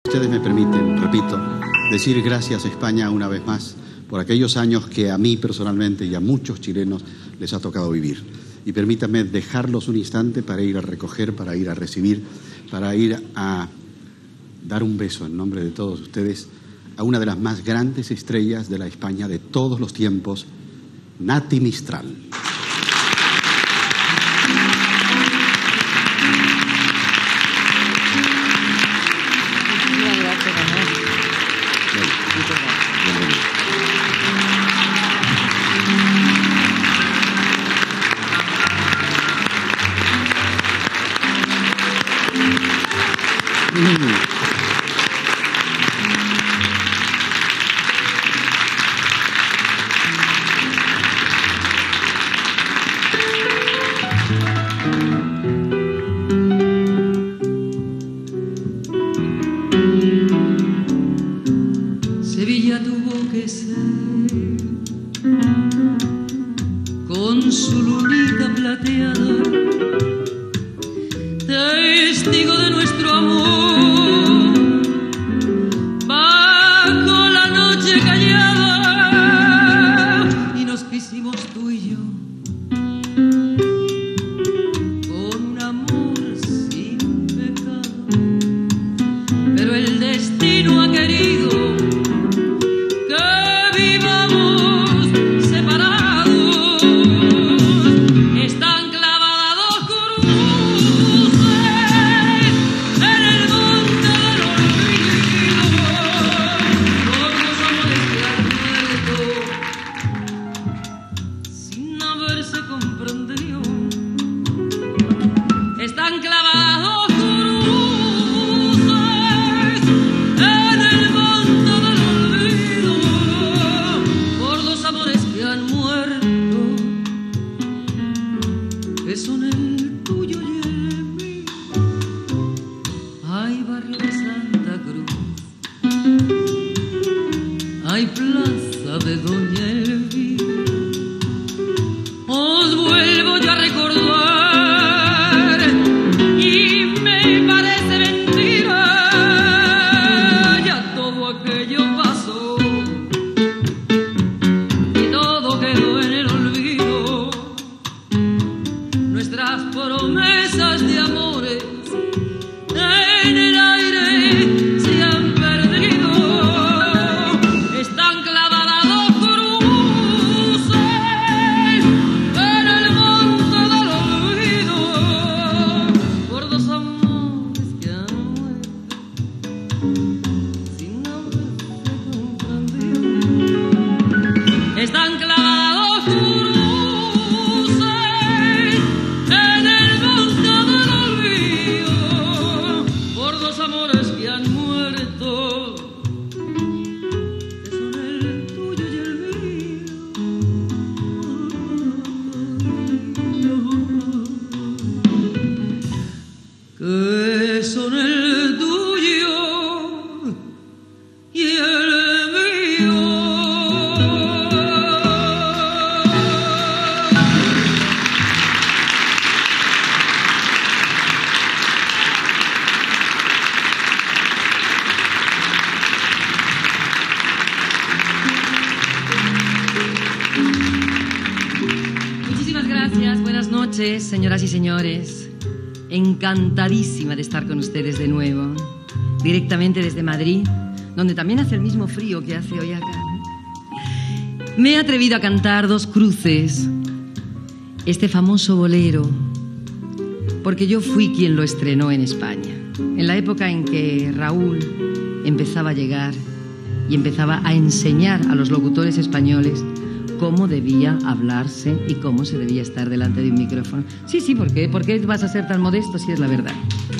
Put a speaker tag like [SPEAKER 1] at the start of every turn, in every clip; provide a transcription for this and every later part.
[SPEAKER 1] Ustedes me permiten, repito, decir gracias a España una vez más por aquellos años que a mí personalmente y a muchos chilenos les ha tocado vivir. Y permítanme dejarlos un instante para ir a recoger, para ir a recibir, para ir a dar un beso en nombre de todos ustedes a una de las más grandes estrellas de la España de todos los tiempos, Nati Mistral.
[SPEAKER 2] Sevilla tuvo que ser con su lunita plateada, testigo de nuestro amor, bajo la noche callada, y nos quisimos tú y yo con un amor sin pecado, pero el destino ha querido están clavados cruces en el monte del olvido por dos amores que han muerto, que son el tuyo y el mío. Hay barrio de Santa Cruz, hay plaza de Doña Elvira. Os vuelvo yo a recordar, promesas de amores en el aire se han perdido, están clavadas dos cruces en el monte del olvido por dos amores que han muerto sin haberse comprendido. Están clavados dos cruces amores que han muerto, que son el tuyo y el mío, que son el tuyo y el mío. Gracias, buenas noches, señoras y señores. Encantadísima de estar con ustedes de nuevo, directamente desde Madrid, donde también hace el mismo frío que hace hoy acá. Me he atrevido a cantar Dos Cruces, este famoso bolero, porque yo fui quien lo estrenó en España, en la época en que Raúl empezaba a llegar y empezaba a enseñar a los locutores españoles cómo debía hablarse y cómo se debía estar delante de un micrófono. Sí, sí, ¿por qué? ¿Por qué vas a ser tan modesto si es la verdad?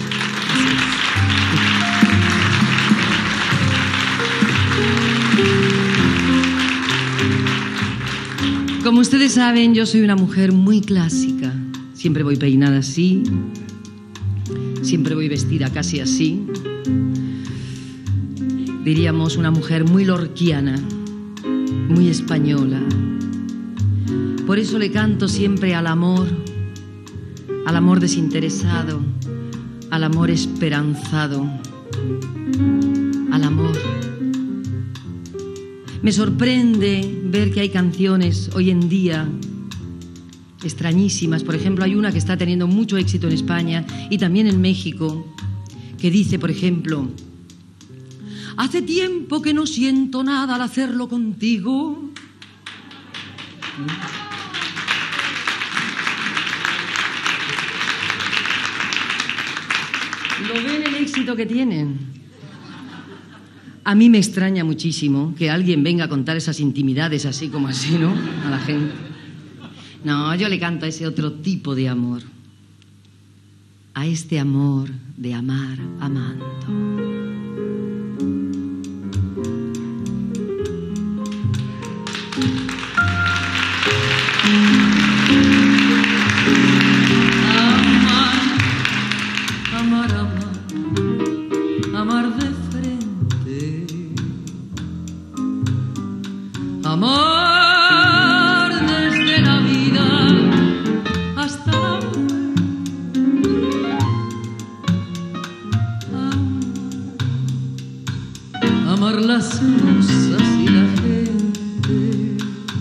[SPEAKER 2] Como ustedes saben, yo soy una mujer muy clásica. Siempre voy peinada así, siempre voy vestida casi así. Diríamos una mujer muy lorquiana, muy española. Por eso le canto siempre al amor desinteresado, al amor esperanzado. al amor. Me sorprende ver que hay canciones hoy en día extrañísimas. Por ejemplo, hay una que está teniendo mucho éxito en España y también en México, que dice, por ejemplo: hace tiempo que no siento nada al hacerlo contigo. ¿Lo ven el éxito que tienen? A mí me extraña muchísimo que alguien venga a contar esas intimidades así como así, ¿no? A la gente. No, yo le canto a ese otro tipo de amor. A este amor de amar amando. Amar, amar, amar de frente. Amar desde la vida hasta la muerte. Amar las cosas y la gente.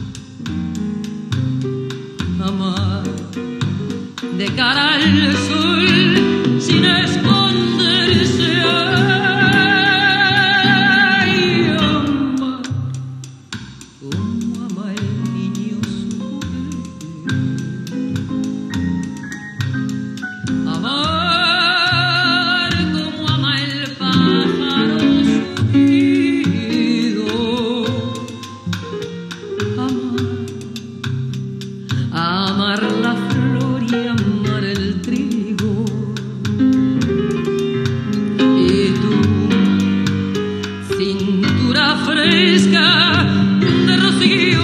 [SPEAKER 2] Amar de cara al sol sin esconderse. Ay, amar como ama el niño su bebé. Amar como ama el pájaro su nido. Amar la flor y amar el trigo. Y tú, cintura fresca de rocío,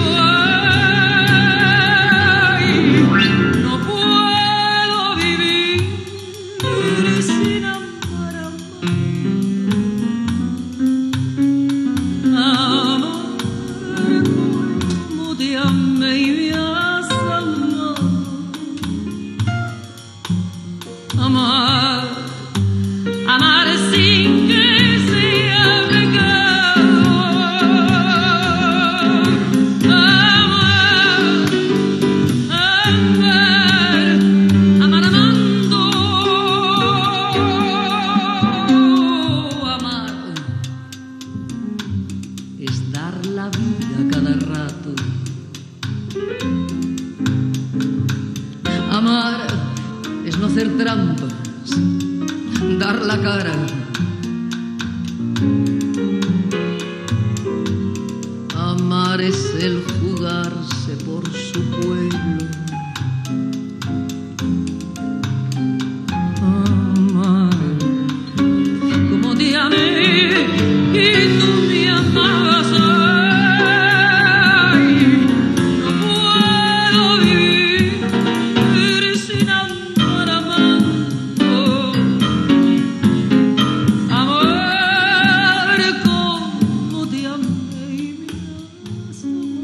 [SPEAKER 2] ay, no puedo vivir sin amar, amar como te amé y me has amado. Amar, amar sin que sea pecado. Amar, amar, amar amando. Amar es dar la vida cada rato. Amar es no hacer trampas, dar la cara. Amar es el jugarse por su pueblo. Amar como te amé y tú me amabas. Ay, no puedo vivir sin amar, amando. Amar como te amé y me has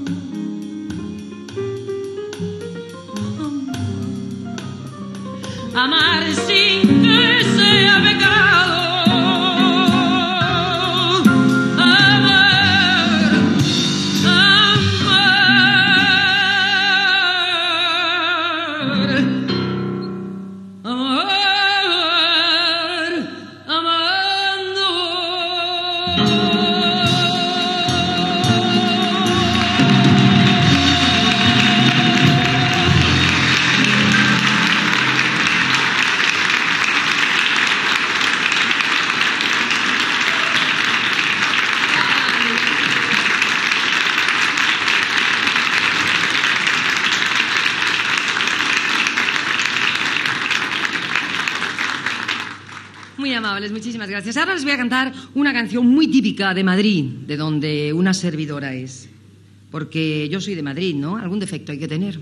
[SPEAKER 2] amado. Amar sin que sea pecado. Amar, amar, amar, amando. Muy amables, muchísimas gracias. Ahora les voy a cantar una canción muy típica de Madrid, de donde una servidora es. Porque yo soy de Madrid, ¿no? Algún defecto hay que tener.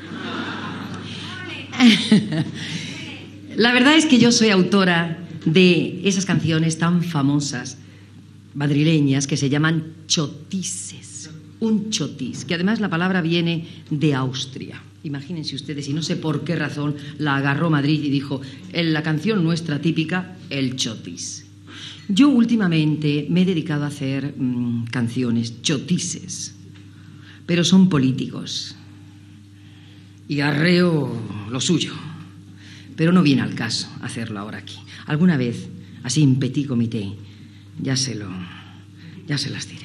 [SPEAKER 2] La verdad es que yo soy autora de esas canciones tan famosas madrileñas que se llaman chotises. Un chotis, que además la palabra viene de Austria. Imagínense ustedes, y no sé por qué razón la agarró Madrid y dijo, en la canción nuestra típica, el chotis. Yo últimamente me he dedicado a hacer canciones, chotises, pero son políticos. Y arreo lo suyo, pero no viene al caso hacerlo ahora aquí. Alguna vez, así en petit comité, ya se las diré.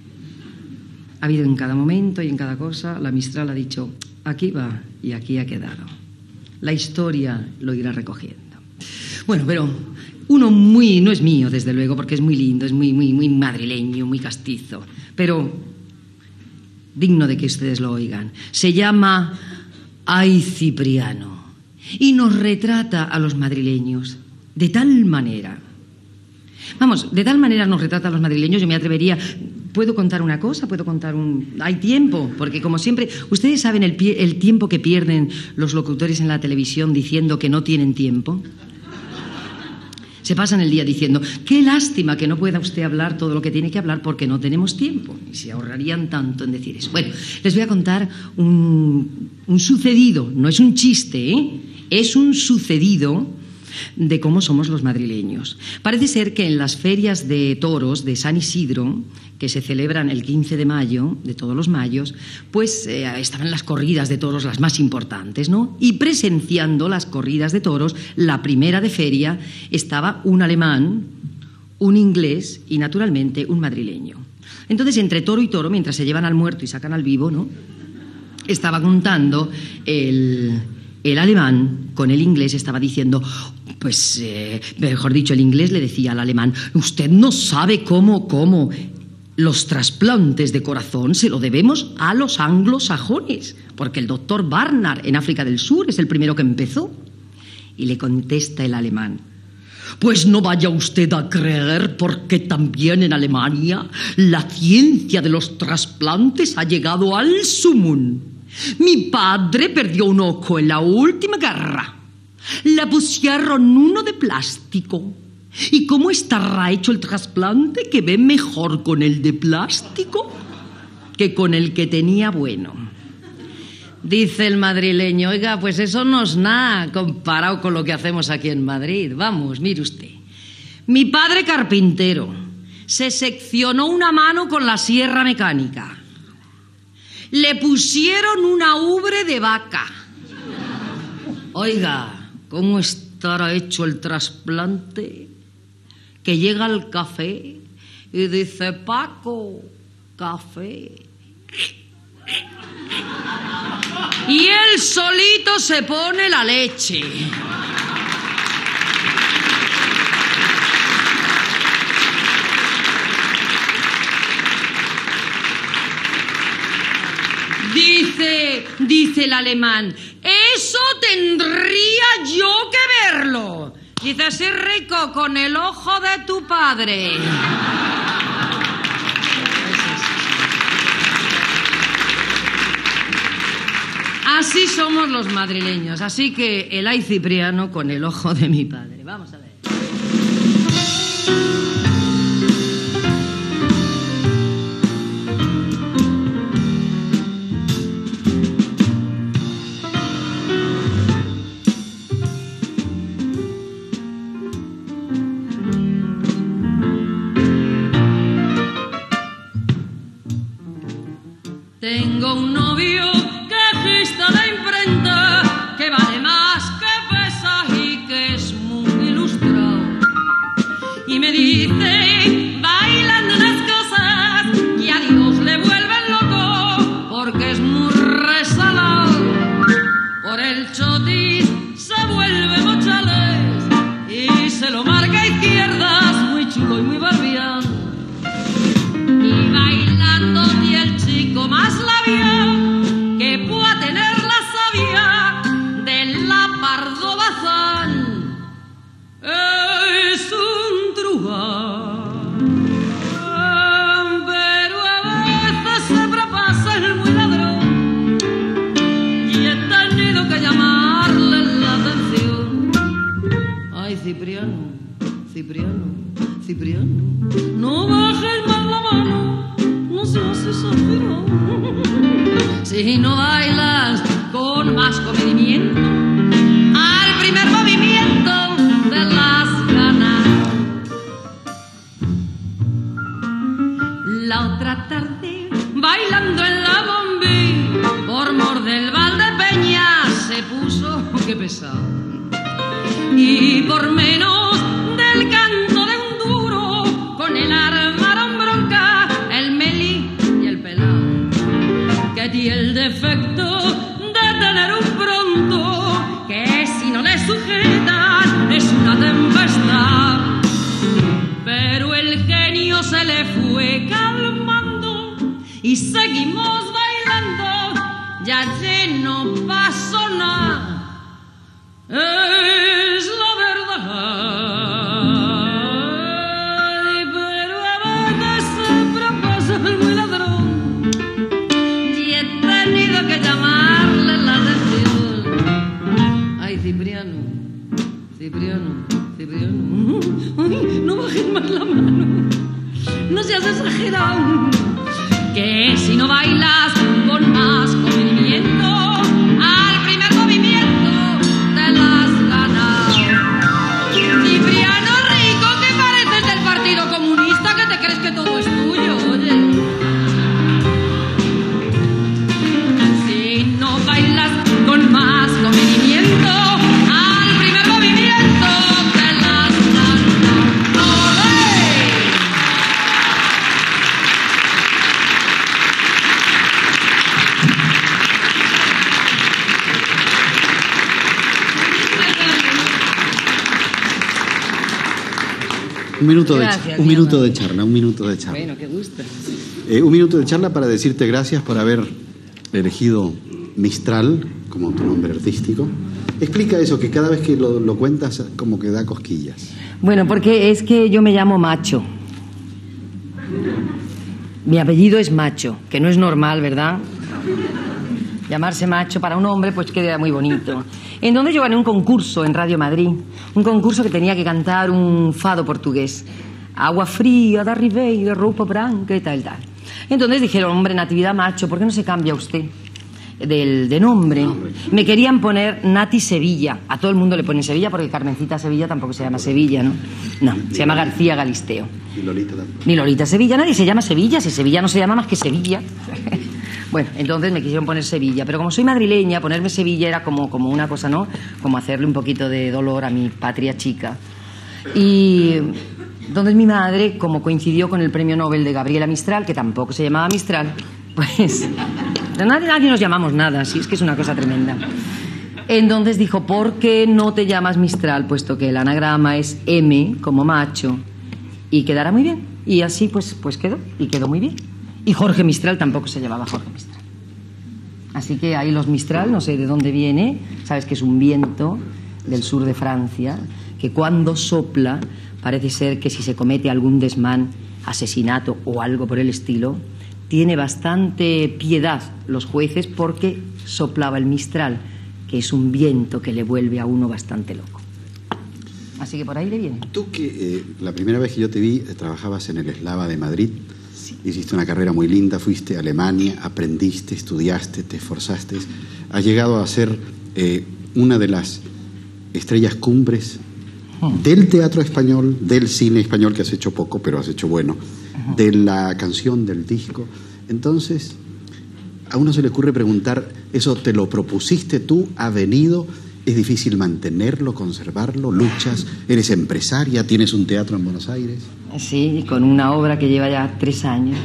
[SPEAKER 2] Ha habido en cada momento y en cada cosa, la Mistral ha dicho, aquí va y aquí ha quedado. La historia lo irá recogiendo. Bueno, pero uno no es mío, desde luego, porque es muy lindo, es muy madrileño, muy castizo, pero digno de que ustedes lo oigan. Se llama Ay Cipriano y nos retrata a los madrileños de tal manera. Vamos, de tal manera nos retrata a los madrileños, yo me atrevería... ¿Puedo contar una cosa? ¿Puedo contar Hay tiempo, porque como siempre... Ustedes saben el tiempo que pierden los locutores en la televisión diciendo que no tienen tiempo. Se pasan el día diciendo, qué lástima que no pueda usted hablar todo lo que tiene que hablar porque no tenemos tiempo. Y se ahorrarían tanto en decir eso. Bueno, les voy a contar un sucedido, no es un chiste, ¿eh? Es un sucedido de cómo somos los madrileños. Parece ser que en las ferias de toros de San Isidro, que se celebran el 15 de mayo, de todos los mayos, pues estaban las corridas de toros, las más importantes, ¿no? Y presenciando las corridas de toros, la primera de feria, estaba un alemán, un inglés y, naturalmente, un madrileño. Entonces, entre toro y toro, mientras se llevan al muerto y sacan al vivo, ¿no?, estaba contando el alemán con el inglés, estaba diciendo... Pues, mejor dicho, el inglés le decía al alemán, usted no sabe cómo los trasplantes de corazón se lo debemos a los anglosajones, porque el doctor Barnard en África del Sur es el primero que empezó. Y le contesta el alemán, pues no vaya usted a creer, porque también en Alemania la ciencia de los trasplantes ha llegado al sumum. Mi padre perdió un ojo en la última guerra. Le pusieron uno de plástico. ¿Y cómo estará hecho el trasplante? Que ve mejor con el de plástico que con el que tenía bueno. Dice el madrileño, oiga, pues eso no es nada comparado con lo que hacemos aquí en Madrid. Vamos, mire usted. Mi padre carpintero se seccionó una mano con la sierra mecánica. Le pusieron una ubre de vaca. Oiga, ¿cómo estará hecho el trasplante? Que llega al café y dice, Paco, café. Y él solito se pone la leche. Dice el alemán, eso tendría yo que verlo. Dice, así rico, con el ojo de tu padre. Así somos los madrileños. Así que el Ay Cipriano con el ojo de mi padre. Vamos a ver. Tengo un novio quejista de imprenta que vale más que pesa y que es muy ilustrado. Y me dice, bailando unas cosas que a Dios le vuelven loco porque es muy resalado. Por el chotis se vuelve mochales y se lo marca a izquierdas, muy chulo y muy barbián. Y bailando y el chico más labial que pueda tener la savia de la Pardo Bazán es un truán. Pero a veces se propasa el muy ladrón y he tenido que llamarle la atención. Ay, Cipriano, Cipriano, Cipriano, no bajes más la mano, no seas exagerado. Si no bailas con más comedimiento, al primer movimiento de las ganas. La otra tarde, bailando en la bombí, por mor del Valdepeñas se puso, qué pesado, y por menos del canto de un duro, con el armaron bronca el Meli y el pelao, que tiene el defecto de tener un pronto, que si no le sujetan es una tempestad. Pero el genio se le fue calmando y seguimos bailando, ya allí no pasó nada, es la verdad. Pero a veces siempre pasa el muy ladrón y he tenido que llamarle la atención. Ay, Cipriano, Cipriano, Cipriano, ay, no bajes más la mano, no seas exagerado, que si no bailas con más comedimiento, al primer movimiento te las has ganado. Cipriano rico, que pareces del Partido Comunista, que te crees que todo es tuyo, oye. Si no bailas con más comedimiento, al primer movimiento te las has ganado. ¡Olé!
[SPEAKER 1] Un minuto,
[SPEAKER 2] Gracias,
[SPEAKER 1] un minuto
[SPEAKER 2] mi
[SPEAKER 1] de charla, un minuto de charla.
[SPEAKER 2] Bueno, qué gusto.
[SPEAKER 1] Un minuto de charla para decirte gracias por haber elegido Mistral como tu nombre artístico. Explica eso, que cada vez que lo cuentas como que da cosquillas.
[SPEAKER 2] Bueno, porque es que yo me llamo Macho. Mi apellido es Macho, que no es normal, ¿verdad? Llamarse Macho para un hombre pues queda muy bonito. Entonces yo gané un concurso en Radio Madrid, un concurso que tenía que cantar un fado portugués. Agua fría da ribeira, roupa branca y tal, tal. Entonces dijeron, hombre, Natividad Macho, ¿por qué no se cambia usted de nombre? Me querían poner Nati Sevilla. A todo el mundo le ponen Sevilla porque Carmencita Sevilla tampoco se llama Sevilla, ¿no? No, se llama García Galisteo.
[SPEAKER 1] Y Lolita tampoco.
[SPEAKER 2] Ni Lolita Sevilla, nadie se llama Sevilla, si Sevilla no se llama más que Sevilla. Bueno, entonces me quisieron poner Sevilla, pero como soy madrileña, ponerme Sevilla era como una cosa, ¿no? Como hacerle un poquito de dolor a mi patria chica. Y entonces mi madre, como coincidió con el premio Nobel de Gabriela Mistral, que tampoco se llamaba Mistral, pues nadie nos llamamos nada, así es que es una cosa tremenda. Entonces dijo, ¿por qué no te llamas Mistral? Puesto que el anagrama es M, como macho, y quedará muy bien. Y así pues quedó, y quedó muy bien. Y Jorge Mistral tampoco se llamaba Jorge Mistral. Así que ahí los Mistral, no sé de dónde viene, sabes que es un viento del sur de Francia, que cuando sopla parece ser que si se comete algún desmán, asesinato o algo por el estilo, tiene bastante piedad los jueces porque soplaba el Mistral, que es un viento que le vuelve a uno bastante loco. Así que por ahí le viene.
[SPEAKER 1] Tú que la primera vez que yo te vi trabajabas en el Eslava de Madrid. Sí. Hiciste una carrera muy linda, fuiste a Alemania, aprendiste, estudiaste, te esforzaste, has llegado a ser una de las estrellas cumbres del teatro español, del cine español, que has hecho poco, pero has hecho bueno, de la canción, del disco. Entonces, a uno se le ocurre preguntar, ¿eso te lo propusiste tú? ¿Ha venido? ¿Es difícil mantenerlo, conservarlo? ¿Luchas? ¿Eres empresaria? ¿Tienes un teatro en Buenos Aires?
[SPEAKER 2] Sí, con una obra que lleva ya 3 años.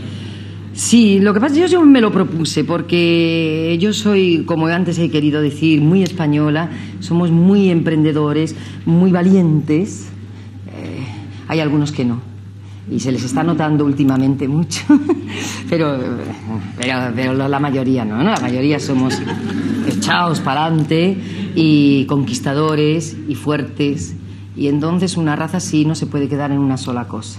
[SPEAKER 2] Sí, lo que pasa es que yo me lo propuse porque yo soy, como antes he querido decir, muy española, somos muy emprendedores, muy valientes. Hay algunos que no, y se les está notando últimamente mucho, pero la mayoría no, la mayoría somos echados para adelante y conquistadores y fuertes, y entonces una raza así no se puede quedar en una sola cosa.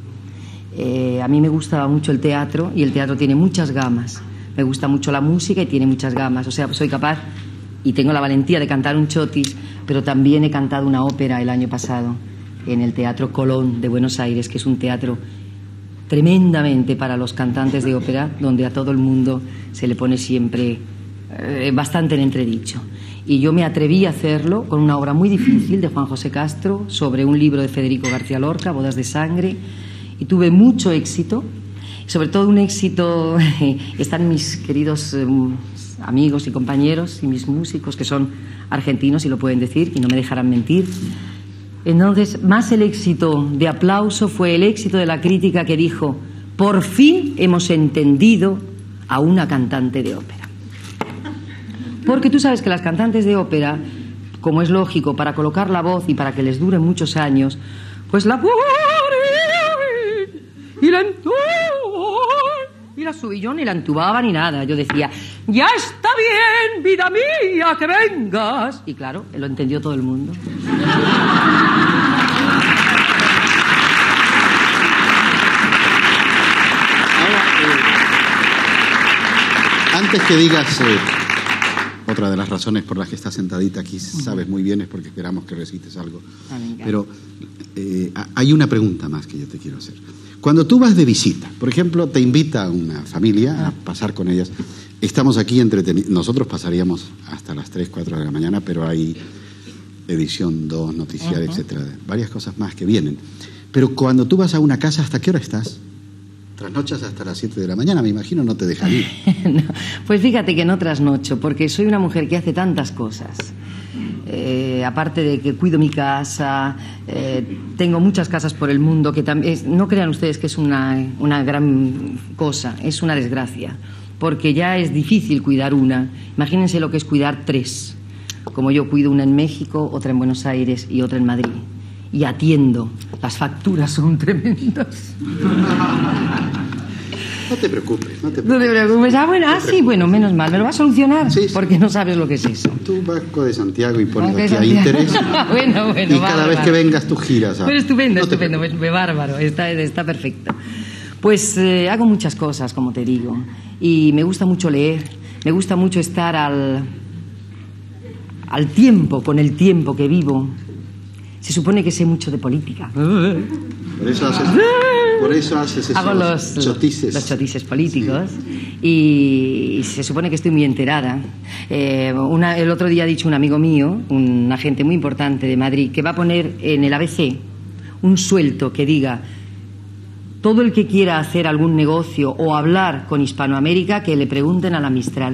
[SPEAKER 2] A mí me gustaba mucho el teatro, y el teatro tiene muchas gamas. Me gusta mucho la música y tiene muchas gamas. O sea, soy capaz y tengo la valentía de cantar un chotis, pero también he cantado una ópera el año pasado en el Teatro Colón de Buenos Aires, que es un teatro tremendamente para los cantantes de ópera, donde a todo el mundo se le pone siempre bastante en entredicho. Y yo me atreví a hacerlo con una obra muy difícil de Juan José Castro sobre un libro de Federico García Lorca, Bodas de Sangre, y tuve mucho éxito. Sobre todo un éxito, están mis queridos amigos y compañeros y mis músicos que son argentinos y lo pueden decir y no me dejarán mentir. Entonces, más el éxito de aplauso fue el éxito de la crítica que dijo: por fin hemos entendido a una cantante de ópera. Porque tú sabes que las cantantes de ópera, como es lógico, para colocar la voz y para que les dure muchos años, pues la y la subí, yo ni la entubaba ni nada. Yo decía: ya está bien, vida mía, que vengas. Y claro, lo entendió todo el mundo.
[SPEAKER 1] Ahora, antes que digas otra de las razones por las que estás sentadita aquí, sabes muy bien, es porque esperamos que recites algo. Pero hay una pregunta más que yo te quiero hacer. Cuando tú vas de visita, por ejemplo, te invita una familia a pasar con ellas, estamos aquí entretenidos, nosotros pasaríamos hasta las 3, 4 de la mañana, pero hay edición 2, noticiario, etcétera, varias cosas más que vienen. Pero cuando tú vas a una casa, ¿hasta qué hora estás? Trasnochas hasta las 7 de la mañana, me imagino, no te dejan ir.
[SPEAKER 2] No, pues fíjate que no trasnocho, porque soy una mujer que hace tantas cosas. Aparte de que cuido mi casa, tengo muchas casas por el mundo, que no crean ustedes que es una gran cosa, es una desgracia, porque ya es difícil cuidar una. Imagínense lo que es cuidar 3, como yo cuido una en México, otra en Buenos Aires y otra en Madrid. Y atiendo, las facturas son tremendas.
[SPEAKER 1] No te preocupes, no te preocupes.
[SPEAKER 2] No te preocupes. Sí, bueno, menos mal. ¿Me lo va a solucionar? Sí, sí. Porque no sabes lo que es eso.
[SPEAKER 1] Tú Banco de Santiago y pones aquí a interés.
[SPEAKER 2] Bueno,
[SPEAKER 1] y cada vez que vengas tú giras.
[SPEAKER 2] Pues estupendo, estupendo. Pues, bárbaro. Está perfecto. Pues hago muchas cosas, como te digo. Y me gusta mucho leer. Me gusta mucho estar al tiempo, con el tiempo que vivo. Se supone que sé mucho de política.
[SPEAKER 1] Por eso haces
[SPEAKER 2] hago los chotices políticos, sí. Y se supone que estoy muy enterada. El otro día ha dicho un amigo mío, un agente muy importante de Madrid, que va a poner en el ABC un suelto que diga: todo el que quiera hacer algún negocio o hablar con Hispanoamérica, que le pregunten a la Mistral.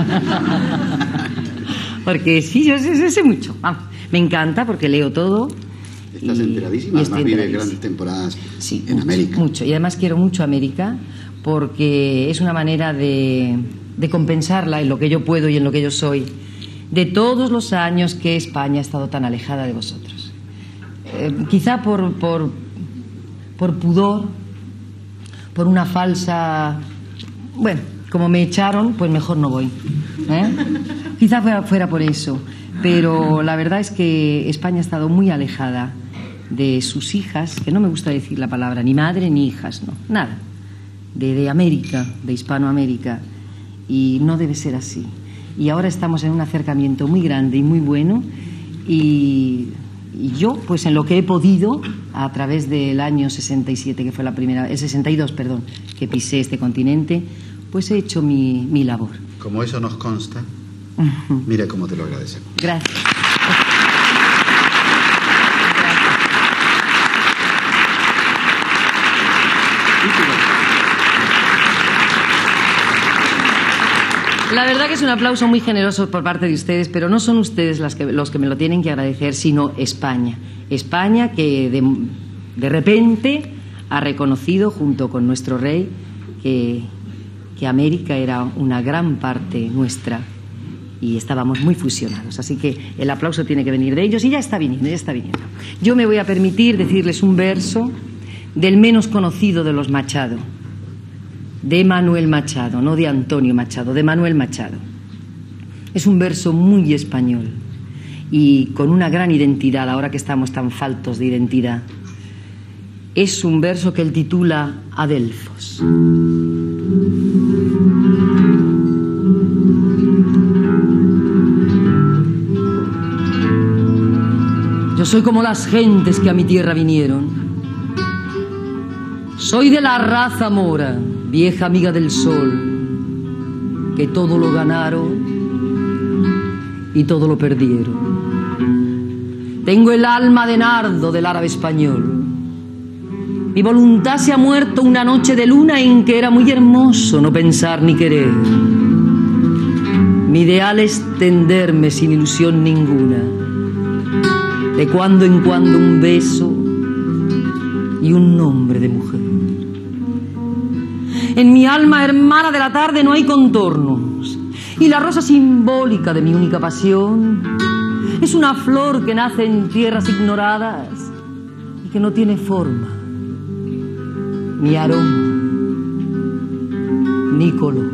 [SPEAKER 2] Porque sí, yo sé mucho. Vamos. Me encanta porque leo todo.
[SPEAKER 1] Estás enteradísima, además vives grandes temporadas en América.
[SPEAKER 2] Mucho. Y además quiero mucho América porque es una manera de compensarla en lo que yo puedo y en lo que yo soy, de todos los años que España ha estado tan alejada de vosotros. Quizá por pudor, por una falsa... Bueno, como me echaron, pues mejor no voy. Quizá fuera por eso. Pero la verdad es que España ha estado muy alejada de sus hijas, que no me gusta decir la palabra ni madre ni hijas, no, nada, de América, de Hispanoamérica, y no debe ser así. Y ahora estamos en un acercamiento muy grande y muy bueno, y yo, pues en lo que he podido, a través del año 67, que fue el 62, perdón, que pisé este continente, pues he hecho mi labor.
[SPEAKER 1] Como eso nos consta, mira cómo te lo agradecemos.
[SPEAKER 2] Gracias. La verdad que es un aplauso muy generoso por parte de ustedes, pero no son ustedes los que me lo tienen que agradecer, sino España. España que de repente ha reconocido, junto con nuestro rey, que América era una gran parte nuestra y estábamos muy fusionados. Así que el aplauso tiene que venir de ellos y ya está viniendo, ya está viniendo. Yo me voy a permitir decirles un verso del menos conocido de los Machado, de Manuel Machado, no de Antonio Machado, de Manuel Machado. Es un verso muy español y con una gran identidad, ahora que estamos tan faltos de identidad. Es un verso que él titula Adelfos. Yo soy como las gentes que a mi tierra vinieron. Soy de la raza mora, vieja amiga del sol, que todo lo ganaron y todo lo perdieron. Tengo el alma de nardo del árabe español, Mi voluntad se ha muerto una noche de luna en que era muy hermoso no pensar ni querer. Mi ideal es tenderme sin ilusión ninguna. De cuando en cuando un beso y un nombre de mujer. En mi alma hermana de la tarde no hay contornos, y la rosa simbólica de mi única pasión es una flor que nace en tierras ignoradas y que no tiene forma, ni aroma, ni color.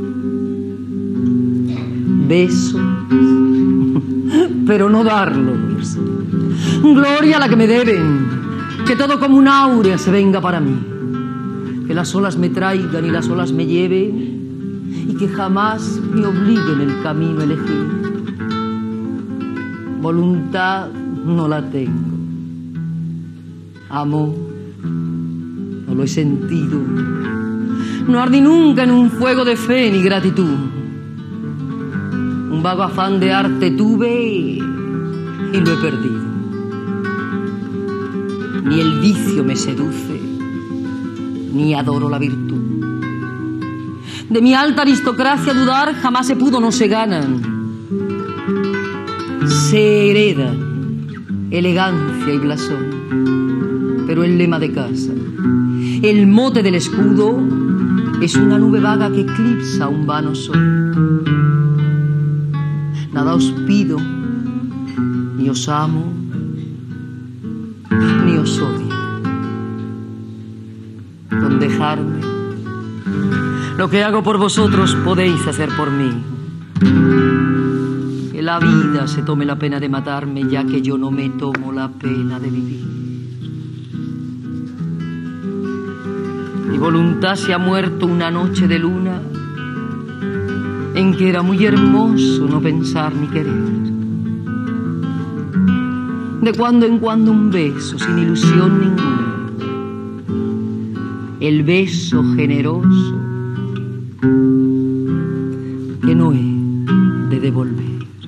[SPEAKER 2] Besos, pero no darlos. Gloria a la que me deben, que todo como un áurea se venga para mí. Que las olas me traigan y las olas me lleven, y que jamás me obliguen el camino a elegir. Voluntad no la tengo. Amor no lo he sentido. No ardí nunca en un fuego de fe ni gratitud. Un vago afán de arte tuve y lo he perdido. Ni el vicio me seduce, ni adoro la virtud. De mi alta aristocracia dudar jamás se pudo, no se ganan. Se heredan elegancia y blasón, pero el lema de casa, el mote del escudo, es una nube vaga que eclipsa un vano sol. Nada os pido, ni os amo, ni os odio. Con dejarme, lo que hago por vosotros podéis hacer por mí. Que la vida se tome la pena de matarme, ya que yo no me tomo la pena de vivir. Mi voluntad se ha muerto una noche de luna en que era muy hermoso no pensar ni querer. De cuando en cuando un beso sin ilusión ninguna, el beso generoso que no he de devolver.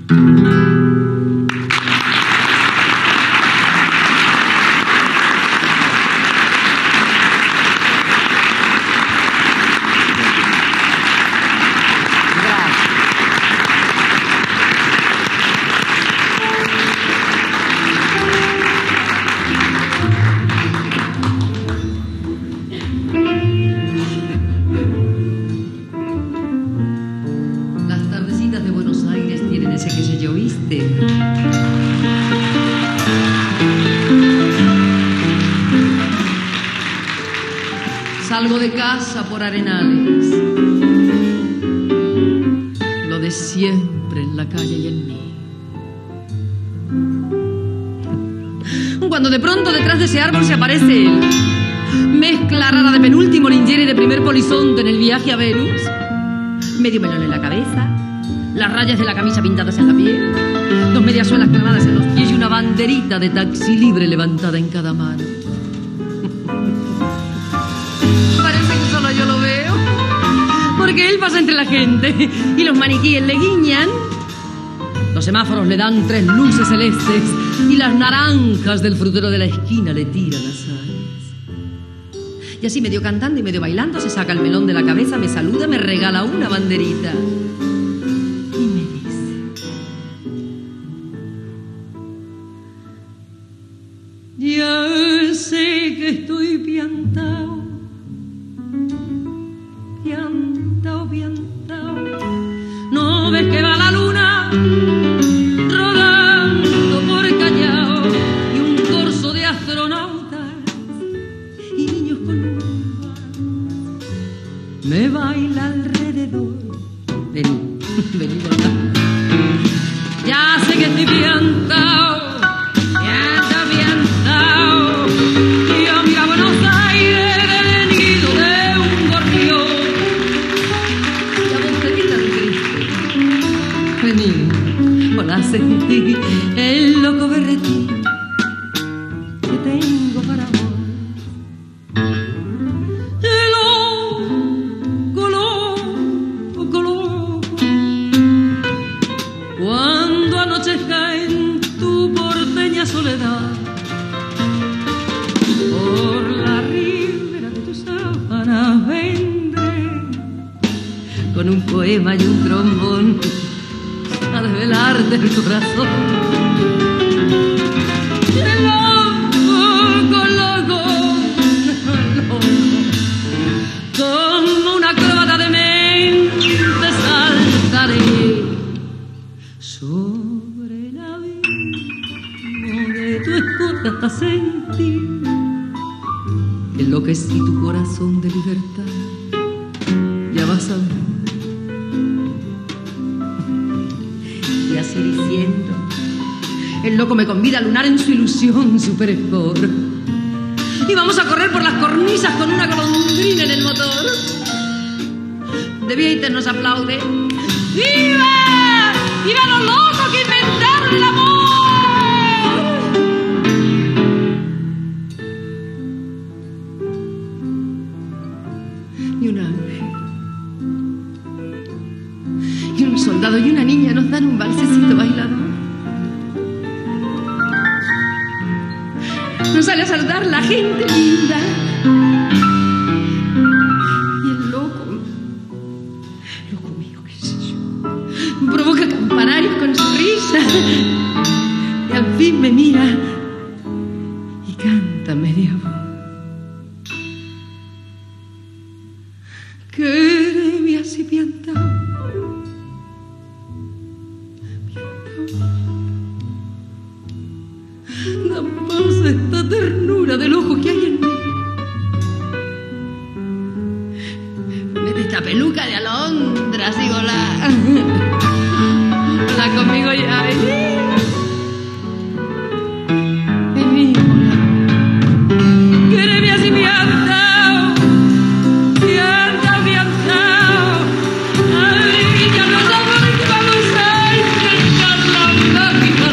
[SPEAKER 2] Salgo de casa por arenales, lo de siempre en la calle y en mí. Cuando de pronto detrás de ese árbol se aparece él, mezcla rara de penúltimo lingere y de primer polizonte en el viaje a Venus, medio melón en la cabeza, las rayas de la camisa pintadas en la piel, dos medias suelas clavadas en los pies y una banderita de taxi libre levantada en cada mano. Solo yo lo veo, porque él pasa entre la gente y los maniquíes le guiñan, los semáforos le dan 3 luces celestes y las naranjas del frutero de la esquina le tiran azares. Y así medio cantando y medio bailando se saca el melón de la cabeza, me saluda, me regala una banderita y me dice: ya sé que estoy piantao, piantao, no ves que va la luna rodando por Callao y un corso de astronautas y niños con lupa me baila alrededor. Vení, vení, ya sé que estoy piantao, y yo mira Buenos Aires venido de un gorrión. Vení, hola, sentí el loco berretín que tengo para vos. Loco, loco, cuando anochezca en tu porteña soledad, por la ría con un poema y un trombón a desvelarte el corazón. Loco, como una acróbata de mente saltaré sobre el abismo de tu escuela hasta sentir enloquecí tu corazón de libertad. Ya vas a ver. Y así diciendo, el loco me convida a lunar en su ilusión super sport. Y vamos a correr por las cornisas con una golondrina en el motor. De Vieiter nos aplaude. ¡Viva! ¡Viva los locos que inventaron el amor! Y un ángel y un soldado y una niña nos dan un valsecito bailador. Nos sale a saludar la gente linda. Y el loco mío, qué sé yo, provoca campanarios con su risa. Y al fin me mira y canta media voz. Que me hace piantao. Da paz esta ternura del ojo que hay en mí. Mete esta peluca de alondra, así volá. Volá conmigo ya. Quereme así piantao. Piantao, piantao. Ay, ya los amores que vamos a intentar la máquina.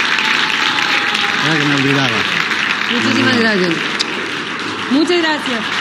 [SPEAKER 1] Que me olvidaba.
[SPEAKER 2] Muchísimas gracias. Muchas gracias.